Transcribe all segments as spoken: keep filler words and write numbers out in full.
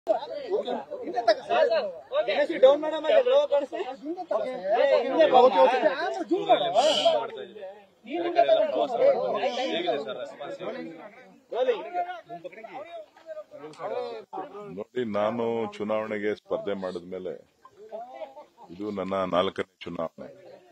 ನೋಡಿ, ನಾನು ಚುನಾವಣೆಗೆ ಸ್ಪರ್ಧೆ ಮಾಡಿದ್ಮೇಲೆ ಇದು ನನ್ನ ನಾಲ್ಕನೇ ಚುನಾವಣೆ.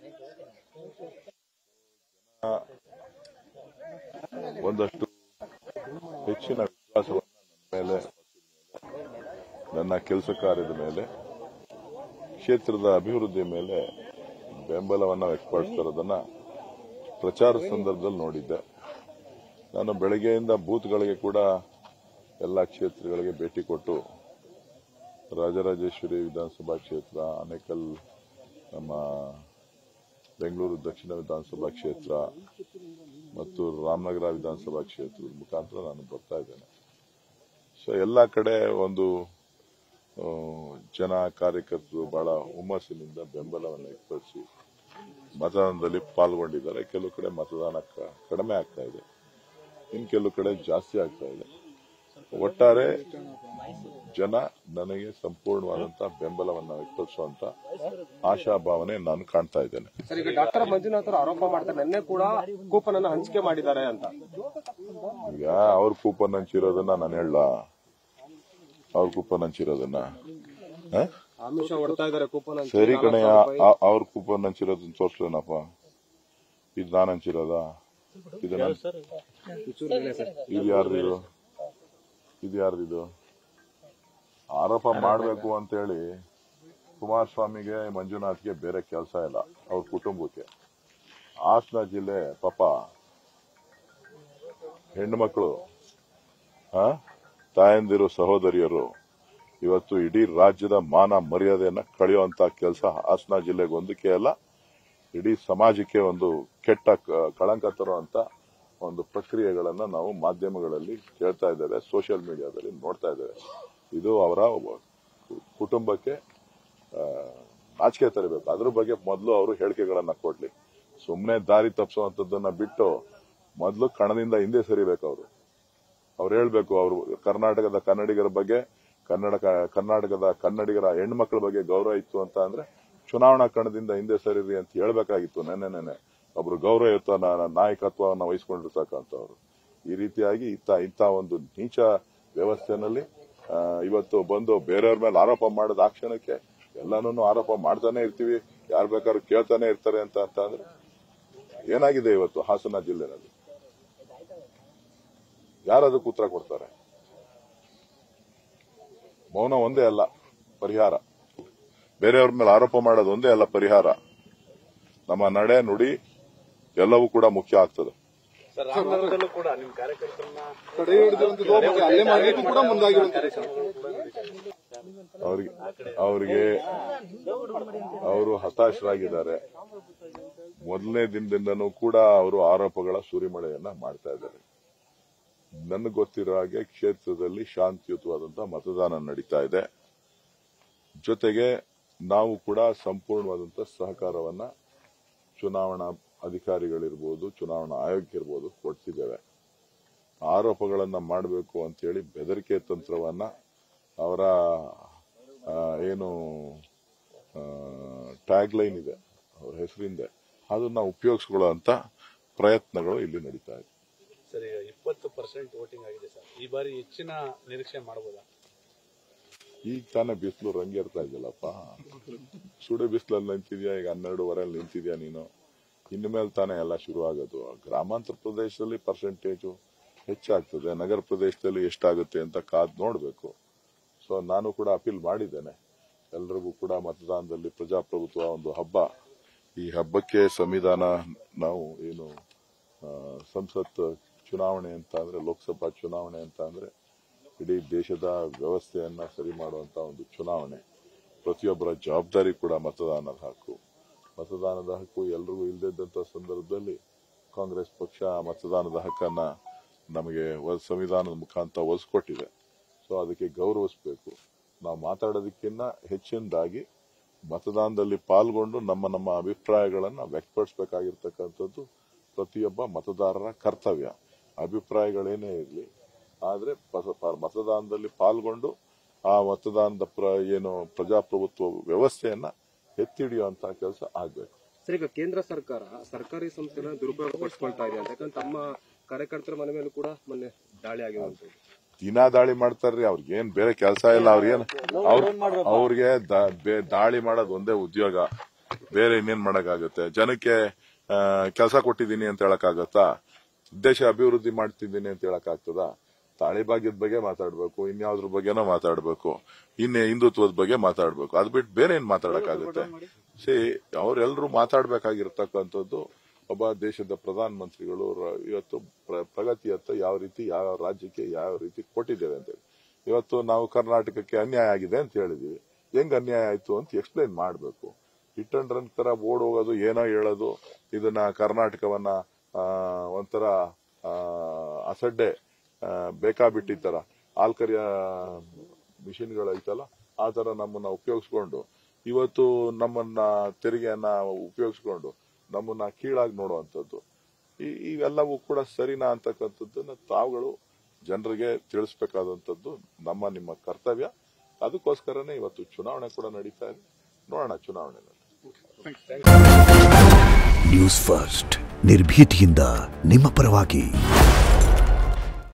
ಒಂದಷ್ಟು ಹೆಚ್ಚಿನ ವಿಶ್ವಾಸವನ್ನು ನನ್ನ ಮೇಲೆ, ನನ್ನ ಕೆಲಸ ಕಾರ್ಯದ ಮೇಲೆ, ಕ್ಷೇತ್ರದ ಅಭಿವೃದ್ಧಿ ಮೇಲೆ ಬೆಂಬಲವನ್ನು ವ್ಯಕ್ತಪಡಿಸಿರೋದನ್ನ ಪ್ರಚಾರದ ಸಂದರ್ಭದಲ್ಲಿ ನೋಡಿದ್ದೆ. ನಾನು ಬೆಳಗ್ಗೆಯಿಂದ ಬೂತ್ಗಳಿಗೆ ಕೂಡ ಎಲ್ಲ ಕ್ಷೇತ್ರಗಳಿಗೆ ಭೇಟಿ ಕೊಟ್ಟು ರಾಜರಾಜೇಶ್ವರಿ ವಿಧಾನಸಭಾ ಕ್ಷೇತ್ರ, ಆನೇಕಲ್ ನಮ್ಮ ಬೆಂಗಳೂರು ದಕ್ಷಿಣ ವಿಧಾನಸಭಾ ಕ್ಷೇತ್ರ ಮತ್ತು ರಾಮನಗರ ವಿಧಾನಸಭಾ ಕ್ಷೇತ್ರದ ಮುಖಾಂತರ ನಾನು ಬರ್ತಾ ಇದ್ದೇನೆ. ಸೊ ಎಲ್ಲ ಕಡೆ ಒಂದು ಜನ ಕಾರ್ಯಕರ್ತರು ಬಹಳ ಹುಮ್ಮಸ್ಸಿನಿಂದ ಬೆಂಬಲವನ್ನು ವ್ಯಕ್ತಪಡಿಸಿ ಮತದಾನದಲ್ಲಿ ಪಾಲ್ಗೊಂಡಿದ್ದಾರೆ. ಕೆಲವು ಕಡೆ ಮತದಾನ ಕಡಿಮೆ ಆಗ್ತಾ ಇದೆ, ಇನ್ನು ಕೆಲವು ಕಡೆ ಜಾಸ್ತಿ ಆಗ್ತಾ ಇದೆ. ಒಟ್ಟಾರೆ ಜನ ನನಗೆ ಸಂಪೂರ್ಣವಾದಂತಹ ಬೆಂಬಲವನ್ನು ವ್ಯಕ್ತಪಡಿಸುವಂತ ಆಶಾಭಾವನೆ ನಾನು ಕಾಣ್ತಾ ಇದ್ದೇನೆ. ಸರ್, ಈಗ ಡಾಕ್ಟರ್ ಮಂಜುನಾಥ್ ಅವರು ಆರೋಪ ಮಾಡ್ತಾರೆ, ನಿನ್ನೆ ಕೂಡ ಕೂಪನ್ ಅನ್ನು ಹಂಚಿಕೆ ಮಾಡಿದ್ದಾರೆ ಅಂತ. ಈಗ ಅವ್ರ ಕೂಪನ್ ಹಂಚಿರೋದನ್ನ ನಾನು ಹೇಳ, ಅವ್ರ ಕೂಪನ್ ಹಂಚಿರೋದನ್ನ ಆಮಿಷ ಹೊಡ್ತಾ ಇದ್ದಾರೆ. ಕೂಪನ್ ಸರಿ ಕಣೆ, ಅವ್ರ ಕೂಪನ್ ಹಂಚಿರೋದನ್ನ ತೋರ್ಸ್ಲೇನಪ್ಪ? ಇದು ನಾನು ಹಂಚಿರೋದ? ಇದು ಇದು ಯಾರ್ದಿದು? ಇದು ಯಾರ್ದಿದು? ಆರೋಪ ಮಾಡಬೇಕು ಅಂತೇಳಿ ಕುಮಾರಸ್ವಾಮಿಗೆ, ಮಂಜುನಾಥ್ಗೆ ಬೇರೆ ಕೆಲಸ ಇಲ್ಲ, ಅವ್ರ ಕುಟುಂಬಕ್ಕೆ. ಹಾಸನ ಜಿಲ್ಲೆ ಪಾಪ ಹೆಣ್ಣುಮಕ್ಕಳು, ತಾಯಂದಿರು, ಸಹೋದರಿಯರು ಇವತ್ತು ಇಡೀ ರಾಜ್ಯದ ಮಾನ ಮರ್ಯಾದೆಯನ್ನ ಕಳೆಯುವಂತ ಕೆಲಸ ಹಾಸನ ಜಿಲ್ಲೆಗೆ ಒಂದಕ್ಕೆ ಅಲ್ಲ, ಇಡೀ ಸಮಾಜಕ್ಕೆ ಒಂದು ಕೆಟ್ಟ ಕಳಂಕ ತರುವಂತ ಒಂದು ಪ್ರಕ್ರಿಯೆಗಳನ್ನ ನಾವು ಮಾಧ್ಯಮಗಳಲ್ಲಿ ಕೇಳ್ತಾ ಇದ್ದೇವೆ, ಸೋಷಿಯಲ್ ಮೀಡಿಯಾದಲ್ಲಿ ನೋಡ್ತಾ ಇದ್ದೇವೆ. ಇದು ಅವರ ಕುಟುಂಬಕ್ಕೆ ನಾಚಿಕೆ ತರಬೇಕು. ಅದ್ರ ಬಗ್ಗೆ ಮೊದಲು ಅವರು ಹೇಳಿಕೆಗಳನ್ನ ಕೊಡ್ಲಿ. ಸುಮ್ಮನೆ ದಾರಿ ತಪ್ಪಿಸುವಂತದ್ದನ್ನ ಬಿಟ್ಟು ಮೊದಲು ಕಣದಿಂದ ಹಿಂದೆ ಸರಿಬೇಕು. ಅವರು ಅವ್ರು ಹೇಳ್ಬೇಕು, ಅವರು ಕರ್ನಾಟಕದ ಕನ್ನಡಿಗರ ಬಗ್ಗೆ, ಕನ್ನಡ ಕರ್ನಾಟಕದ ಕನ್ನಡಿಗರ ಹೆಣ್ಮಕ್ಳ ಬಗ್ಗೆ ಗೌರವ ಇತ್ತು ಅಂತ ಅಂದ್ರೆ ಚುನಾವಣಾ ಕಣದಿಂದ ಹಿಂದೆ ಸರಿರಿ ಅಂತ ಹೇಳ್ಬೇಕಾಗಿತ್ತು. ನೆನೆ ನೆನೆ ಒಬ್ರು ಗೌರವಯುತ ನಾಯಕತ್ವವನ್ನು ವಹಿಸಿಕೊಂಡಿರ್ತಕ್ಕಂಥವ್ರು ಈ ರೀತಿಯಾಗಿ ಇತ್ತ ಇಂಥ ಒಂದು ನೀಚ ವ್ಯವಸ್ಥೆನಲ್ಲಿ ಇವತ್ತು ಬಂದು ಬೇರೆಯವ್ರ ಮೇಲೆ ಆರೋಪ ಮಾಡೋದು, ಆ ಕ್ಷಣಕ್ಕೆ ಎಲ್ಲಾನು ಆರೋಪ ಮಾಡ್ತಾನೆ ಇರ್ತೀವಿ, ಯಾರು ಬೇಕಾದ್ರೂ ಕೇಳ್ತಾನೆ ಇರ್ತಾರೆ ಅಂತ ಅಂತ ಅಂದ್ರೆ ಏನಾಗಿದೆ ಇವತ್ತು ಹಾಸನ ಜಿಲ್ಲೆನಲ್ಲಿ? ಯಾರದಕ್ಕೆ ಉತ್ತರ ಕೊಡ್ತಾರೆ? ಮೌನ ಒಂದೇ ಅಲ್ಲ ಪರಿಹಾರ, ಬೇರೆಯವ್ರ ಮೇಲೆ ಆರೋಪ ಮಾಡೋದು ಒಂದೇ ಅಲ್ಲ ಪರಿಹಾರ. ನಮ್ಮ ನಡೆ ನುಡಿ ಎಲ್ಲವೂ ಕೂಡ ಮುಖ್ಯ ಆಗ್ತದೆ. ಅವ್ರಿಗೆ ಅವರಿಗೆ ಅವರು ಹತಾಶರಾಗಿದ್ದಾರೆ. ಮೊದಲನೇ ದಿನದಿಂದನೂ ಕೂಡ ಅವರು ಆರೋಪಗಳ ಸುರಿಮಳೆಯನ್ನ ಮಾಡ್ತಾ ಇದ್ದಾರೆ. ನನಗೆ ಗೊತ್ತಿರೋ ಹಾಗೆ ಕ್ಷೇತ್ರದಲ್ಲಿ ಶಾಂತಿಯುತವಾದಂತಹ ಮತದಾನ ನಡೀತಾ ಇದೆ. ಜೊತೆಗೆ ನಾವು ಕೂಡ ಸಂಪೂರ್ಣವಾದಂತಹ ಸಹಕಾರವನ್ನ ಚುನಾವಣಾ ಅಧಿಕಾರಿಗಳಿರ್ಬೋದು, ಚುನಾವಣಾ ಆಯೋಗಕ್ಕಿರ್ಬೋದು ಕೊಡ್ತಿದ್ದೇವೆ. ಆರೋಪಗಳನ್ನ ಮಾಡಬೇಕು ಅಂತೇಳಿ ಬೆದರಿಕೆ ತಂತ್ರವನ್ನ ಅವರ ಏನು ಟ್ಯಾಗ್ ಲೈನ್ ಇದೆ ಅವರ ಹೆಸರಿಂದ, ಅದನ್ನ ಉಪಯೋಗಿಸಿಕೊಳ್ಳುವಂತ ಪ್ರಯತ್ನಗಳು ಇಲ್ಲಿ ನಡೀತಾ ಇದೆ. ಸರಿ, ಇಪ್ಪತ್ತು ಪರ್ಸೆಂಟ್ ವೋಟಿಂಗ್ ಆಗಿದೆ ಸರ್. ಈ ಬಾರಿ ಹೆಚ್ಚಿನ ನಿರೀಕ್ಷೆ ಮಾಡಬಹುದಾ? ಈಗ ತಾನೇ ಬಿಸಿಲು ರಂಗೇರ್ತಾ ಇದೆಯಲ್ಲಪ್ಪ, ಸುಡು ಬಿಸಿಲಲ್ಲಿ ನಿಂತಿದ್ಯಾ, ಈಗ ಹನ್ನೆರಡೂವರೆಯಲ್ಲಿ ನಿಂತಿದ್ಯಾ ನೀನು, ಇನ್ನು ಮೇಲೆ ತಾನೇ ಎಲ್ಲ ಶುರು ಆಗೋದು. ಗ್ರಾಮಾಂತರ ಪ್ರದೇಶದಲ್ಲಿ ಪರ್ಸೆಂಟೇಜು ಹೆಚ್ಚಾಗ್ತದೆ, ನಗರ ಪ್ರದೇಶದಲ್ಲಿ ಎಷ್ಟಾಗುತ್ತೆ ಅಂತ ಕಾದ್ ನೋಡಬೇಕು. ಸೊ ನಾನು ಕೂಡ ಅಪೀಲ್ ಮಾಡಿದ್ದೇನೆ ಎಲ್ರಿಗೂ ಕೂಡ, ಮತದಾನದಲ್ಲಿ ಪ್ರಜಾಪ್ರಭುತ್ವ ಒಂದು ಹಬ್ಬ. ಈ ಹಬ್ಬಕ್ಕೆ ಸಂವಿಧಾನ, ನಾವು ಏನು ಸಂಸತ್ ಚುನಾವಣೆ ಅಂತ ಅಂದ್ರೆ, ಲೋಕಸಭಾ ಚುನಾವಣೆ ಅಂತ ಅಂದ್ರೆ ಇಡೀ ದೇಶದ ವ್ಯವಸ್ಥೆಯನ್ನ ಸರಿ ಮಾಡುವಂತ ಒಂದು ಚುನಾವಣೆ. ಪ್ರತಿಯೊಬ್ಬರ ಜವಾಬ್ದಾರಿ ಕೂಡ ಮತದಾನದ ಹಕ್ಕು. ಮತದಾನದ ಹಕ್ಕು ಎಲ್ರಿಗೂ ಇಲ್ಲದಿದ್ದಂತ ಸಂದರ್ಭದಲ್ಲಿ ಕಾಂಗ್ರೆಸ್ ಪಕ್ಷ ಮತದಾನದ ಹಕ್ಕನ್ನ ನಮಗೆ ಸಂವಿಧಾನದ ಮುಖಾಂತರ ಒಲಿಸಿಕೊಟ್ಟಿದೆ. ಸೊ ಅದಕ್ಕೆ ಗೌರವಿಸಬೇಕು. ನಾವು ಮಾತಾಡೋದಕ್ಕಿಂತ ಹೆಚ್ಚಿನದಾಗಿ ಮತದಾನದಲ್ಲಿ ಪಾಲ್ಗೊಂಡು ನಮ್ಮ ನಮ್ಮ ಅಭಿಪ್ರಾಯಗಳನ್ನ ವ್ಯಕ್ತಪಡಿಸಬೇಕಾಗಿರ್ತಕ್ಕಂಥದ್ದು ಪ್ರತಿಯೊಬ್ಬ ಮತದಾರರ ಕರ್ತವ್ಯ. ಅಭಿಪ್ರಾಯಗಳೇನೇ ಇರಲಿ, ಆದ್ರೆ ಮತದಾನದಲ್ಲಿ ಪಾಲ್ಗೊಂಡು ಆ ಮತದಾನದ ಪ್ರ ಏನು ಪ್ರಜಾಪ್ರಭುತ್ವ ವ್ಯವಸ್ಥೆಯನ್ನ ಎತ್ತಿ ಹಿಡಿಯುವಂತ ಕೆಲಸ ಆಗ್ಬೇಕು. ಸರ್, ಈಗ ಕೇಂದ್ರ ಸರ್ಕಾರ ಸರ್ಕಾರಿ ಸಂಸ್ಥೆನ ದುರುಪಯೋಗ ಪಡಿಸ್ಕೊಳ್ತಾ ಇದೆ ಅಂತ ಯಾಕಂದ್ರೆ ತಮ್ಮ ಕಾರ್ಯಕರ್ತರ ಮನೆ ಮೇಲೂ ಕೂಡ ಮೊನ್ನೆ ದಾಳಿ ಆಗಿದೆ. ದಿನಾ ದಾಳಿ ಮಾಡ್ತಾರ್ರಿ, ಅವ್ರಿಗೆ ಏನ್ ಬೇರೆ ಕೆಲಸ ಇಲ್ಲ. ಅವ್ರಿಗೇನ್ ಅವ್ರಿಗೆ ದಾಳಿ ಮಾಡೋದು ಒಂದೇ ಉದ್ಯೋಗ, ಬೇರೆ ಇನ್ನೇನ್ ಮಾಡಕ್ಕಾಗತ್ತೆ? ಜನಕ್ಕೆ ಕೆಲಸ ಕೊಟ್ಟಿದ್ದೀನಿ ಅಂತ ಹೇಳಕ್ಕಾಗತ್ತಾ? ದೇಶ ಅಭಿವೃದ್ಧಿ ಮಾಡ್ತಿದ್ದೀನಿ ಅಂತ ಹೇಳಕ್ ಆಗ್ತದ? ತಾಳಿ ಭಾಗ್ಯದ ಬಗ್ಗೆ ಮಾತಾಡ್ಬೇಕು, ಇನ್ಯಾವ್ದ್ರ ಬಗ್ಗೆನೋ ಮಾತಾಡ್ಬೇಕು, ಇನ್ನೇ ಹಿಂದುತ್ವದ ಬಗ್ಗೆ ಮಾತಾಡ್ಬೇಕು. ಅದ್ ಬಿಟ್ಟು ಬೇರೆ ಏನ್ ಮಾತಾಡಕ್ಕಾಗತ್ತೆ? ಸಿ ಅವ್ರೆಲ್ರೂ ಮಾತಾಡ್ಬೇಕಾಗಿರ್ತಕ್ಕಂಥದ್ದು ಒಬ್ಬ ದೇಶದ ಪ್ರಧಾನ ಮಂತ್ರಿಗಳು ಇವತ್ತು ಪ್ರಗತಿಯತ್ತ ಯಾವ ರೀತಿ ಯಾವ ರಾಜ್ಯಕ್ಕೆ ಯಾವ ರೀತಿ ಕೊಟ್ಟಿದ್ದೇವೆ ಅಂತೇಳಿ. ಇವತ್ತು ನಾವು ಕರ್ನಾಟಕಕ್ಕೆ ಅನ್ಯಾಯ ಆಗಿದೆ ಅಂತ ಹೇಳಿದೀವಿ. ಹೆಂಗ್ ಅನ್ಯಾಯ ಆಯ್ತು ಅಂತ ಎಕ್ಸ್ಪ್ಲೈನ್ ಮಾಡಬೇಕು. ಹಿಟ್ ಅಂಡ್ ರನ್ ತರ ಬೋರ್ಡ್ ಹೋಗೋದು, ಏನೋ ಹೇಳೋದು, ಇದನ್ನ ಕರ್ನಾಟಕವನ್ನ ಒಂಥರ ಅಸಡ್ಡೆ ಬೇಕಾಬಿಟ್ಟಿತರ ಆಲ್ಕರಿಯ ಮಿಷಿನ್ಗಳು ಐತಲ್ಲ, ಆ ತರ ನಮ್ಮನ್ನ ಉಪಯೋಗಿಸ್ಕೊಂಡು ಇವತ್ತು ನಮ್ಮನ್ನ ತೆರಿಗೆಯನ್ನ ಉಪಯೋಗಿಸ್ಕೊಂಡು ನಮ್ಮನ್ನ ಕೀಳಾಗಿ ನೋಡುವಂಥದ್ದು, ಇವೆಲ್ಲವೂ ಕೂಡ ಸರಿನಾ ಅಂತಕ್ಕಂಥದ್ದನ್ನ ತಾವುಗಳು ಜನರಿಗೆ ತಿಳಿಸಬೇಕಾದಂಥದ್ದು ನಮ್ಮ ನಿಮ್ಮ ಕರ್ತವ್ಯ. ಅದಕ್ಕೋಸ್ಕರನೇ ಇವತ್ತು ಚುನಾವಣೆ ಕೂಡ ನಡೀತಾ ಇದೆ. ನೋಡೋಣ ಚುನಾವಣೆಯಲ್ಲಿ. ನ್ಯೂಸ್ ಫಸ್ಟ್ ನಿರ್ಭೀತಿಯಿಂದ ನಿಮ್ಮ ಪರವಾಗಿ.